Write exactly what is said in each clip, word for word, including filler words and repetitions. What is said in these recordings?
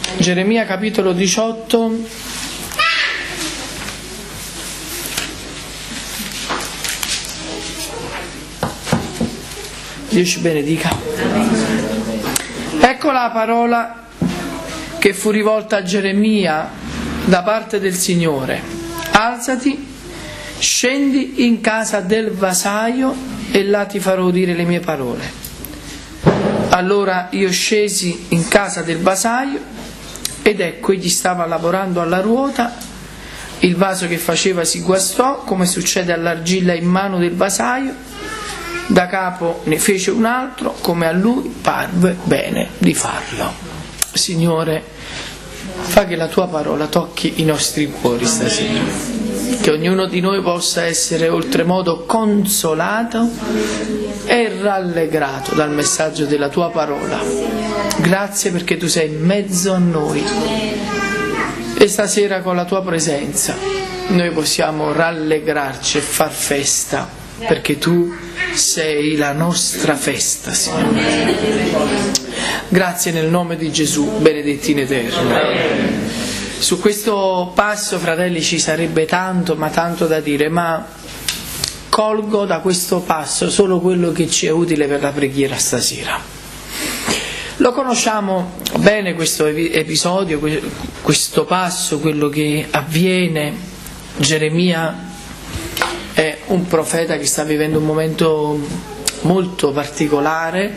Geremia capitolo diciotto, Dio ci benedica. Ecco la parola che fu rivolta a Geremia da parte del Signore: alzati, scendi in casa del vasaio e là ti farò udire le mie parole. Allora io scesi in casa del vasaio ed ecco egli stava lavorando alla ruota, il vaso che faceva si guastò come succede all'argilla in mano del vasaio, da capo ne fece un altro come a lui parve bene di farlo. Signore, fa che la tua parola tocchi i nostri cuori stasera, che ognuno di noi possa essere oltremodo consolato e rallegrato dal messaggio della tua parola. Grazie perché tu sei in mezzo a noi e stasera con la tua presenza noi possiamo rallegrarci e far festa, perché tu sei la nostra festa, Signore. Grazie nel nome di Gesù, benedetti in eterno. Su questo passo, fratelli, ci sarebbe tanto, ma tanto da dire, ma colgo da questo passo solo quello che ci è utile per la preghiera stasera. Lo conosciamo bene questo episodio, questo passo, quello che avviene. Geremia è un profeta che sta vivendo un momento molto particolare,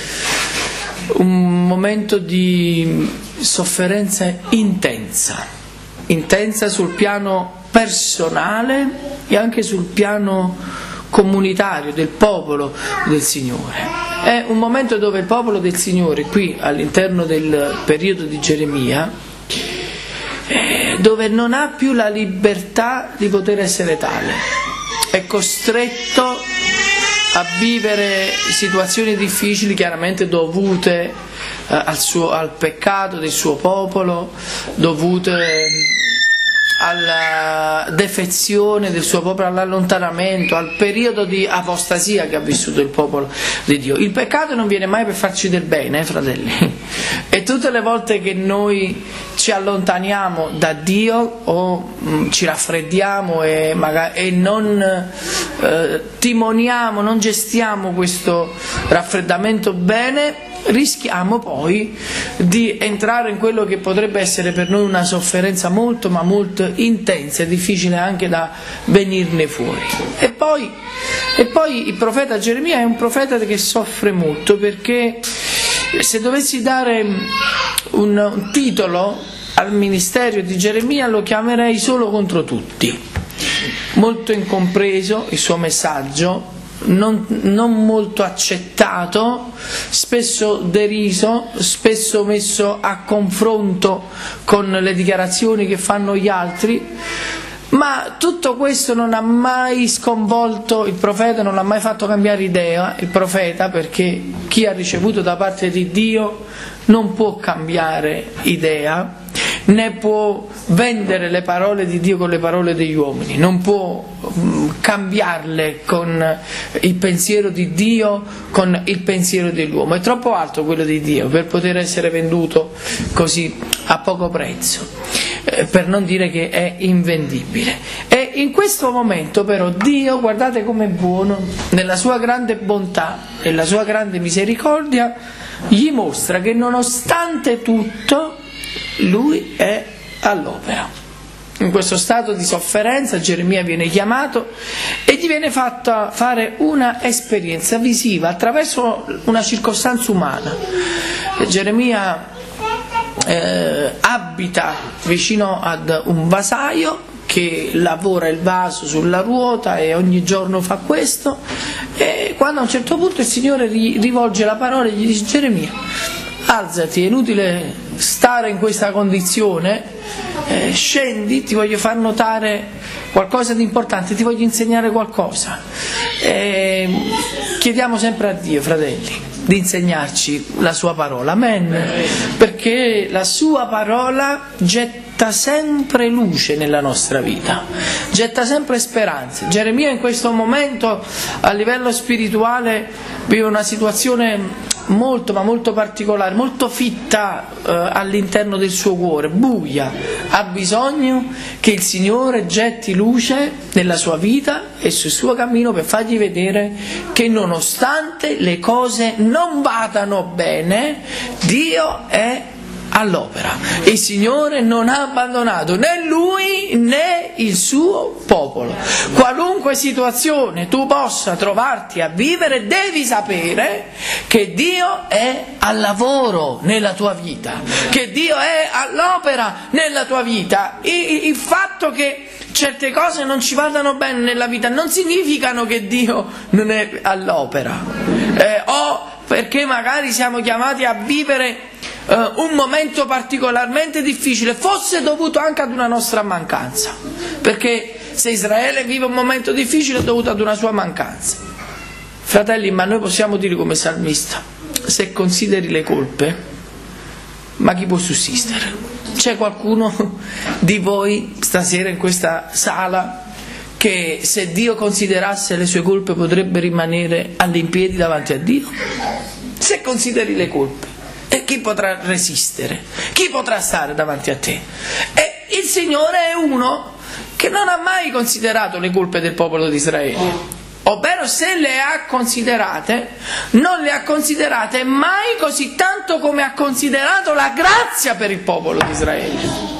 un momento di sofferenza intensa, intensa sul piano personale e anche sul piano comunitario del popolo del Signore. È un momento dove il popolo del Signore, qui all'interno del periodo di Geremia, dove non ha più la libertà di poter essere tale, è costretto a vivere situazioni difficili, chiaramente dovute eh, al, suo, al peccato del suo popolo, dovute alla defezione del suo popolo, all'allontanamento, al periodo di apostasia che ha vissuto il popolo di Dio. Il peccato non viene mai per farci del bene, eh, fratelli. E tutte le volte che noi ci allontaniamo da Dio o mh, ci raffreddiamo e, magari, e non eh, timoniamo, non gestiamo questo raffreddamento bene, rischiamo poi di entrare in quello che potrebbe essere per noi una sofferenza molto ma molto intensa e difficile anche da venirne fuori. E poi, e poi il profeta Geremia è un profeta che soffre molto, perché se dovessi dare un, un titolo al ministero di Geremia lo chiamerei Solo contro tutti. Molto incompreso il suo messaggio, Non, non molto accettato, spesso deriso, spesso messo a confronto con le dichiarazioni che fanno gli altri, ma tutto questo non ha mai sconvolto il profeta, non l'ha mai fatto cambiare idea il profeta, perché chi ha ricevuto da parte di Dio non può cambiare idea, né può vendere le parole di Dio con le parole degli uomini, non può cambiarle con il pensiero di Dio, con il pensiero dell'uomo. È troppo alto quello di Dio per poter essere venduto così a poco prezzo, eh, per non dire che è invendibile. E in questo momento però Dio, guardate com'è buono, nella sua grande bontà e la sua grande misericordia, gli mostra che nonostante tutto Lui è all'opera. In questo stato di sofferenza Geremia viene chiamato e gli viene fatta fare una esperienza visiva attraverso una circostanza umana. Geremia eh, abita vicino ad un vasaio che lavora il vaso sulla ruota e ogni giorno fa questo, e quando a un certo punto il Signore gli rivolge la parola e gli dice: Geremia, alzati, è inutile stare in questa condizione, eh, scendi, ti voglio far notare qualcosa di importante, ti voglio insegnare qualcosa. Eh, chiediamo sempre a Dio, fratelli, di insegnarci la sua parola, amen, perché la sua parola getta sempre luce nella nostra vita, getta sempre speranze. Geremia in questo momento a livello spirituale vive una situazione molto ma molto particolare, molto fitta eh, all'interno del suo cuore, buia, ha bisogno che il Signore getti luce nella sua vita e sul suo cammino per fargli vedere che nonostante le cose non vadano bene, Dio è all'opera. Il Signore non ha abbandonato né lui né il suo popolo. Qualunque situazione tu possa trovarti a vivere, devi sapere che Dio è al lavoro nella tua vita, che Dio è all'opera nella tua vita. Il, il fatto che certe cose non ci vadano bene nella vita non significano che Dio non è all'opera, eh, o perché magari siamo chiamati a vivere Uh, un momento particolarmente difficile, fosse dovuto anche ad una nostra mancanza, perché se Israele vive un momento difficile è dovuto ad una sua mancanza. Fratelli, ma noi possiamo dire come salmista: se consideri le colpe, ma chi può sussistere? C'è qualcuno di voi stasera in questa sala che, se Dio considerasse le sue colpe, potrebbe rimanere all'impiedi davanti a Dio? Se consideri le colpe, e chi potrà resistere? Chi potrà stare davanti a te? E il Signore è uno che non ha mai considerato le colpe del popolo di Israele, ovvero se le ha considerate, non le ha considerate mai così tanto come ha considerato la grazia per il popolo di Israele.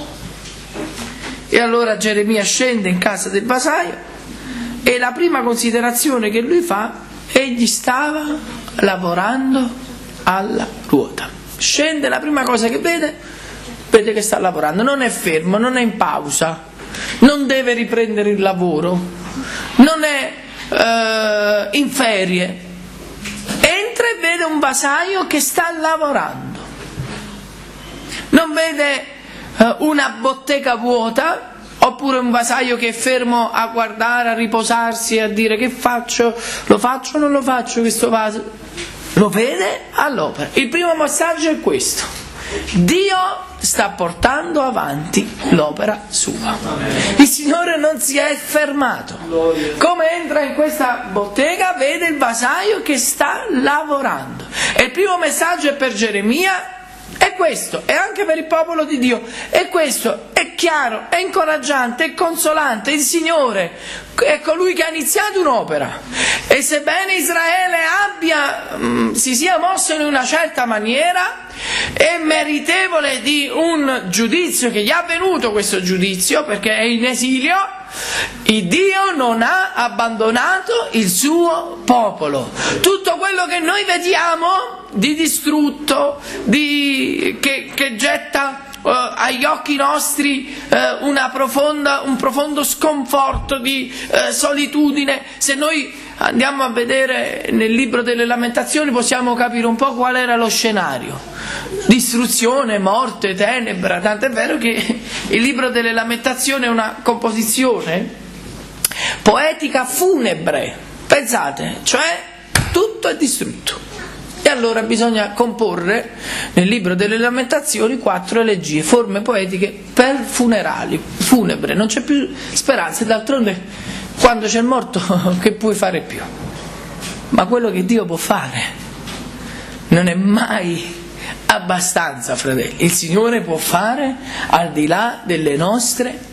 E allora Geremia scende in casa del vasaio e la prima considerazione che lui fa: egli stava lavorando alla ruota. Scende, la prima cosa che vede, vede che sta lavorando, non è fermo, non è in pausa, non deve riprendere il lavoro, non è eh, in ferie. Entra e vede un vasaio che sta lavorando, non vede eh, una bottega vuota, oppure un vasaio che è fermo a guardare, a riposarsi, a dire: che faccio? Lo faccio o non lo faccio questo vaso? Lo vede all'opera. Il primo messaggio è questo: Dio sta portando avanti l'opera sua. Il Signore non si è fermato. Come entra in questa bottega, vede il vasaio che sta lavorando. E il primo messaggio è per Geremia, è questo, e anche per il popolo di Dio. E questo è chiaro, è incoraggiante, è consolante. Il Signore è colui che ha iniziato un'opera, e sebbene Israele abbia mh, si sia mosso in una certa maniera, è meritevole di un giudizio che gli è avvenuto, questo giudizio, perché è in esilio. Il Dio non ha abbandonato il suo popolo. Tutto quello che noi vediamo di distrutto, di, che, che getta uh, agli occhi nostri uh, una profonda, un profondo sconforto di uh, solitudine, se noi andiamo a vedere nel libro delle Lamentazioni possiamo capire un po' qual era lo scenario: distruzione, morte, tenebra. Tant'è vero che il libro delle Lamentazioni è una composizione poetica funebre, pensate, cioè tutto è distrutto. E allora bisogna comporre nel libro delle Lamentazioni quattro elegie, forme poetiche per funerali, funebre, non c'è più speranza. D'altronde, quando c'è il morto, che puoi fare più? Ma quello che Dio può fare non è mai abbastanza, fratelli. Il Signore può fare al di là delle nostre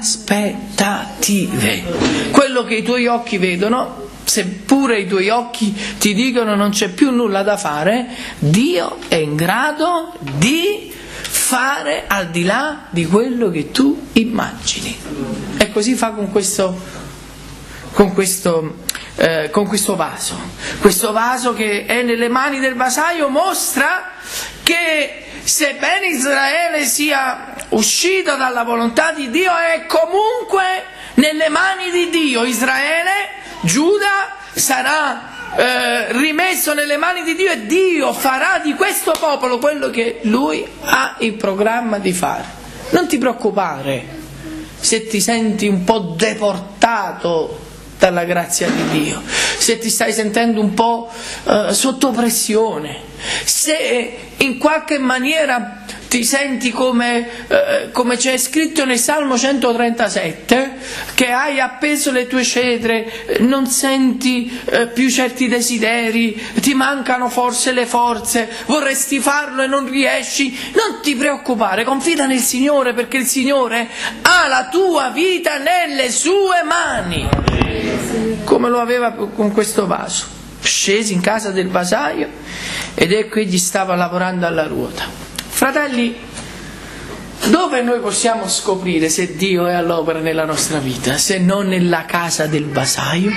aspettative. Quello che i tuoi occhi vedono, seppure i tuoi occhi ti dicono non c'è più nulla da fare, Dio è in grado di fare al di là di quello che tu immagini. E così fa con questo, con questo, eh, con questo vaso. Questo vaso che è nelle mani del vasaio mostra che, sebbene Israele sia uscito dalla volontà di Dio, è comunque nelle mani di Dio. Israele, Giuda, sarà eh, rimesso nelle mani di Dio, e Dio farà di questo popolo quello che Lui ha in programma di fare. Non ti preoccupare se ti senti un po' deportato dalla grazia di Dio, se ti stai sentendo un po' eh, sotto pressione, se in qualche maniera ti senti come, eh, come c'è scritto nel Salmo centotrentasette, che hai appeso le tue cetre, non senti eh, più certi desideri, ti mancano forse le forze, vorresti farlo e non riesci, non ti preoccupare, confida nel Signore, perché il Signore ha la tua vita nelle sue mani, come lo aveva con questo vaso. Scesi in casa del vasaio ed ecco egli stava lavorando alla ruota. Fratelli, dove noi possiamo scoprire se Dio è all'opera nella nostra vita, se non nella casa del vasaio?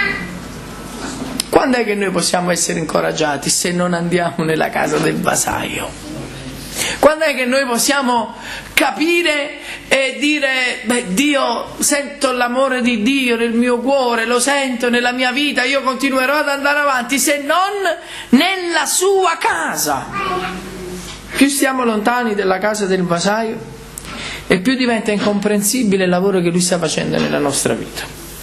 Quando è che noi possiamo essere incoraggiati se non andiamo nella casa del vasaio? Quando è che noi possiamo capire e dire, beh, Dio, sento l'amore di Dio nel mio cuore, lo sento nella mia vita, io continuerò ad andare avanti, se non nella sua casa? Più stiamo lontani dalla casa del vasaio e più diventa incomprensibile il lavoro che lui sta facendo nella nostra vita.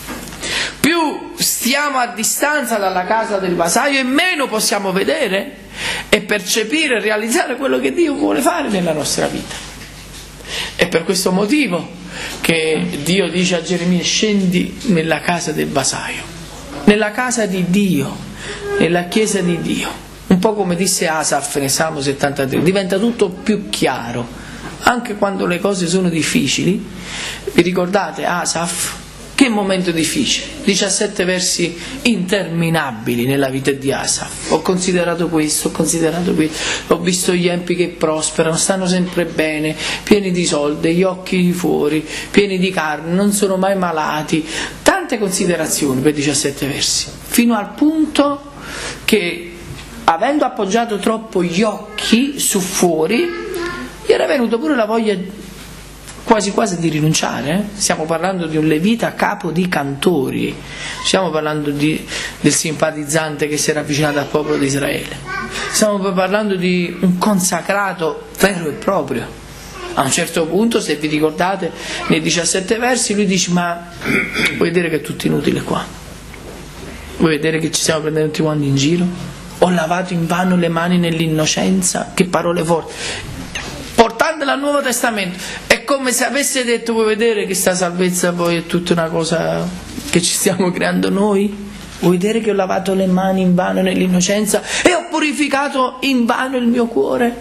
Più stiamo a distanza dalla casa del vasaio e meno possiamo vedere e percepire e realizzare quello che Dio vuole fare nella nostra vita. È per questo motivo che Dio dice a Geremia: scendi nella casa del vasaio, nella casa di Dio, nella chiesa di Dio. Un po' come disse Asaf nel Salmo settantatré, diventa tutto più chiaro, anche quando le cose sono difficili. Vi ricordate Asaf? Che momento difficile, diciassette versi interminabili nella vita di Asaf. Ho considerato questo, ho considerato questo, ho visto gli empi che prosperano, stanno sempre bene, pieni di soldi, gli occhi fuori, pieni di carne, non sono mai malati. Tante considerazioni per diciassette versi, fino al punto che, avendo appoggiato troppo gli occhi su fuori, gli era venuto pure la voglia quasi quasi di rinunciare. Eh? Stiamo parlando di un levita capo di cantori, stiamo parlando di, del simpatizzante che si era avvicinato al popolo di Israele, stiamo parlando di un consacrato vero e proprio. A un certo punto, se vi ricordate, nei diciassette versi lui dice: ma vuoi vedere che è tutto inutile qua? Vuoi vedere che ci stiamo prendendo tutti quanti in giro? Ho lavato invano le mani nell'innocenza, che parole forti, portandola al Nuovo Testamento. È come se avesse detto: vuoi vedere che sta salvezza poi è tutta una cosa che ci stiamo creando noi? Vuoi vedere che ho lavato le mani invano nell'innocenza e ho purificato invano il mio cuore?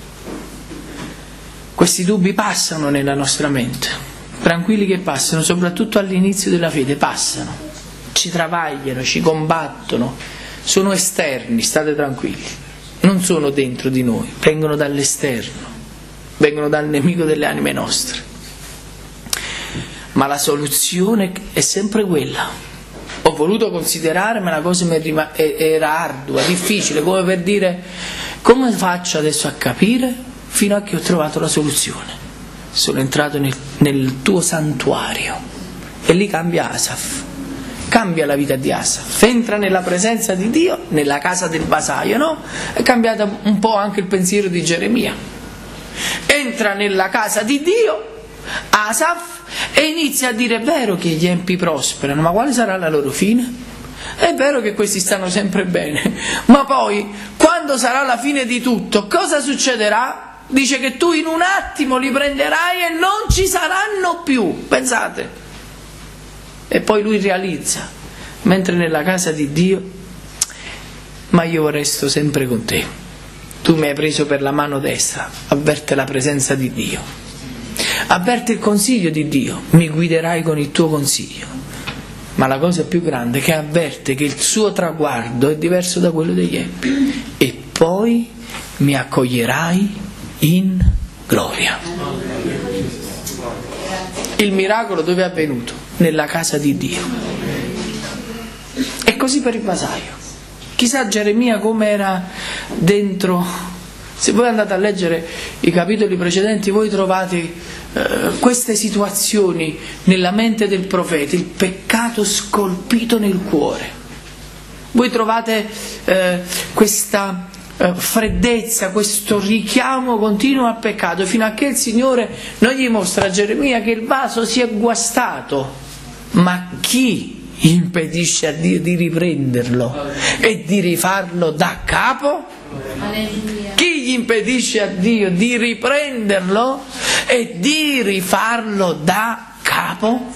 Questi dubbi passano nella nostra mente, tranquilli che passano, soprattutto all'inizio della fede passano, ci travagliano, ci combattono. Sono esterni, state tranquilli, non sono dentro di noi, vengono dall'esterno, vengono dal nemico delle anime nostre. Ma la soluzione è sempre quella. Ho voluto considerare, ma la cosa era ardua, difficile, come per dire: come faccio adesso a capire? Fino a che ho trovato la soluzione. Sono entrato nel, nel tuo santuario, e lì cambia Asaf. Cambia la vita di Asaf, entra nella presenza di Dio, nella casa del vasaio, no? È cambiato un po' anche il pensiero di Geremia. Entra nella casa di Dio, Asaf, e inizia a dire: è vero che gli empi prosperano, ma quale sarà la loro fine? È vero che questi stanno sempre bene, ma poi, quando sarà la fine di tutto, cosa succederà? Dice che tu in un attimo li prenderai e non ci saranno più, pensate. E poi lui realizza, mentre nella casa di Dio: ma io resto sempre con te, tu mi hai preso per la mano destra. Avverte la presenza di Dio, avverte il consiglio di Dio: mi guiderai con il tuo consiglio. Ma la cosa più grande è che avverte che il suo traguardo è diverso da quello degli empi. E poi mi accoglierai in gloria. Il miracolo dove è avvenuto? Nella casa di Dio. E così per il vasaio. Chissà Geremia come era dentro. Se voi andate a leggere i capitoli precedenti, voi trovate eh, queste situazioni nella mente del profeta, il peccato scolpito nel cuore. Voi trovate eh, questa eh, freddezza, questo richiamo continuo al peccato, fino a che il Signore non gli mostra a Geremia che il vaso si è guastato. Ma chi impedisce a Dio di riprenderlo e di rifarlo da capo? Alleluia. Chi gli impedisce a Dio di riprenderlo e di rifarlo da capo?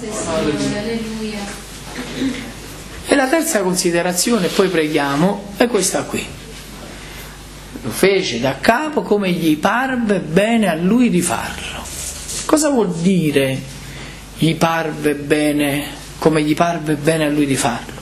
E la terza considerazione, poi preghiamo, è questa qui. Lo fece da capo come gli parve bene a lui di farlo. Cosa vuol dire gli parve bene, come gli parve bene a lui di farlo?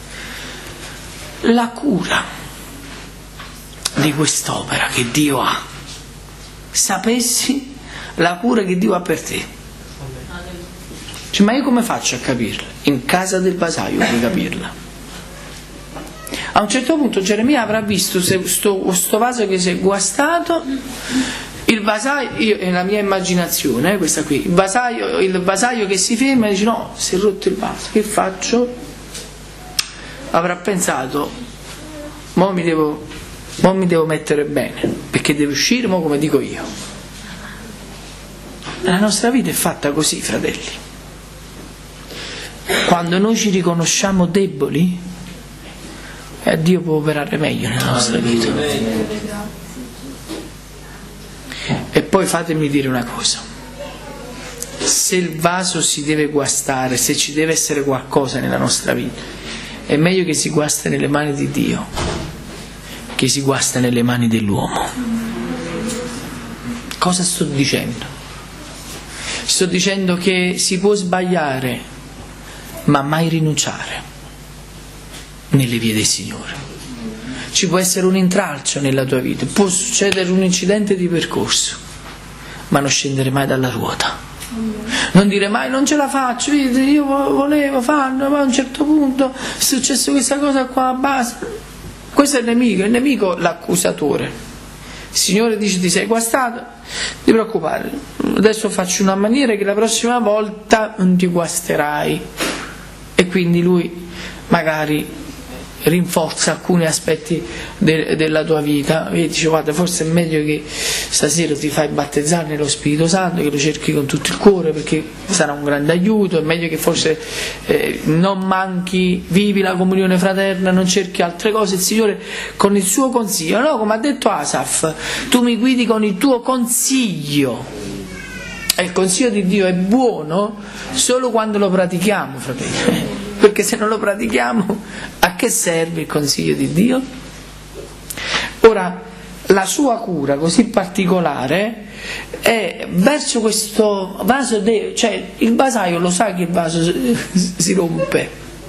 La cura di quest'opera che Dio ha. Sapessi la cura che Dio ha per te. Cioè, ma io come faccio a capirla? In casa del vasaio puoi capirla. A un certo punto Geremia avrà visto se sto, questo vaso che si è guastato, il vasaio, io, nella mia immaginazione, eh, questa qui, il vasaio, il vasaio che si ferma e dice no, si è rotto il vaso, che faccio? Avrà pensato, mo mi devo, mo mi devo mettere bene, perché deve uscire, mo come dico io. La nostra vita è fatta così, fratelli. Quando noi ci riconosciamo deboli, eh, Dio può operare meglio nella nostra vita. E poi fatemi dire una cosa: se il vaso si deve guastare, se ci deve essere qualcosa nella nostra vita, è meglio che si guasta nelle mani di Dio che si guasta nelle mani dell'uomo. Cosa sto dicendo? Sto dicendo che si può sbagliare, ma mai rinunciare nelle vie del Signore. Ci può essere un intralcio nella tua vita, può succedere un incidente di percorso, ma non scendere mai dalla ruota. Non dire mai non ce la faccio, io volevo farlo, ma a un certo punto è successo questa cosa qua, basta. Questo è il nemico, il nemico l'accusatore. Il Signore dice ti sei guastato, non ti preoccupare, adesso faccio una maniera che la prossima volta non ti guasterai. E quindi lui magari rinforza alcuni aspetti de- della tua vita e dice guarda, forse è meglio che stasera ti fai battezzare nello Spirito Santo, che lo cerchi con tutto il cuore perché sarà un grande aiuto, è meglio che forse eh, non manchi, vivi la comunione fraterna, non cerchi altre cose. Il Signore con il suo consiglio, no, come ha detto Asaf, tu mi guidi con il tuo consiglio, e il consiglio di Dio è buono solo quando lo pratichiamo, fratelli. Perché se non lo pratichiamo, a che serve il consiglio di Dio? Ora, la sua cura così particolare è verso questo vaso, de- cioè il vasaio lo sa che il vaso si rompe,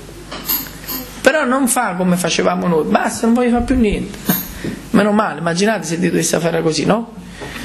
però non fa come facevamo noi, basta, non voglio fare più niente. Meno male, immaginate se Dio dovesse fare così, no?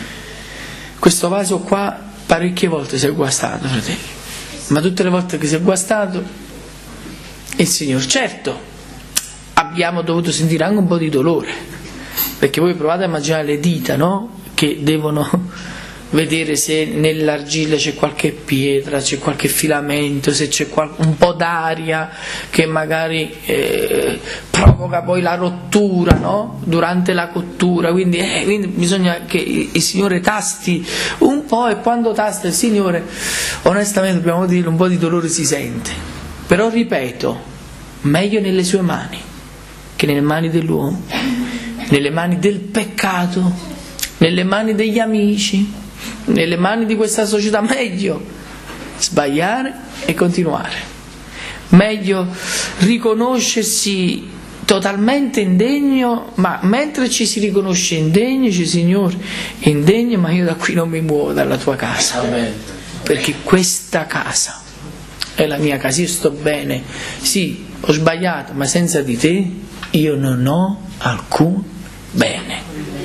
Questo vaso qua parecchie volte si è guastato, fratelli, ma tutte le volte che si è guastato il Signore, certo, abbiamo dovuto sentire anche un po' di dolore, perché voi provate a immaginare le dita, no? Che devono vedere se nell'argilla c'è qualche pietra, c'è qualche filamento, se c'è qual- un po' d'aria che magari eh, provoca poi la rottura, no? Durante la cottura, quindi, eh, quindi bisogna che il, il Signore tasti un po', e quando tasta il Signore, onestamente dobbiamo dire, un po' di dolore si sente. Però ripeto, meglio nelle sue mani che nelle mani dell'uomo, nelle mani del peccato, nelle mani degli amici, nelle mani di questa società. Meglio sbagliare e continuare, meglio riconoscersi totalmente indegno, ma mentre ci si riconosce indegni, dice Signore, indegno, ma io da qui non mi muovo dalla tua casa. Amen. Perché questa casa è la mia casa, io sto bene, sì, ho sbagliato, ma senza di te io non ho alcun bene.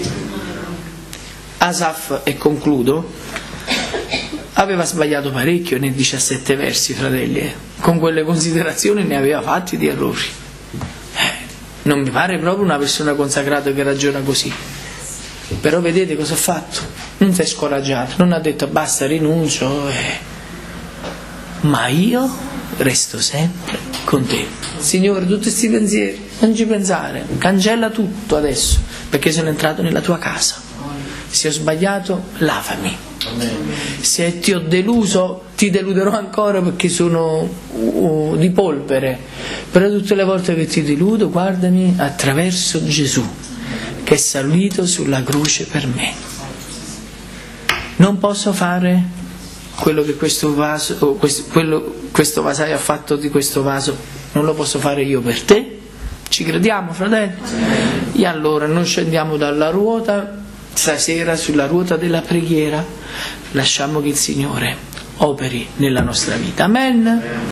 Asaf, e concludo, aveva sbagliato parecchio nei diciassette versi, fratelli, eh. Con quelle considerazioni ne aveva fatti di errori. Eh, non mi pare proprio una persona consacrata che ragiona così. Però vedete cosa ha fatto? Non si è scoraggiato, non ha detto basta, rinuncio, eh. Ma io resto sempre con te. Signore, tutti questi pensieri, non ci pensare, cancella tutto adesso, perché sono entrato nella tua casa. Se ho sbagliato, lavami. Se ti ho deluso, ti deluderò ancora, perché sono uh, di polvere. Però tutte le volte che ti deludo, guardami attraverso Gesù, che che è salito sulla croce per me. Non posso fare quello che questo vaso, questo, quello, questo vasaio ha fatto di questo vaso, non lo posso fare io per te? Ci crediamo, fratelli? E allora noi scendiamo dalla ruota stasera sulla ruota della preghiera, lasciamo che il Signore operi nella nostra vita. Amen.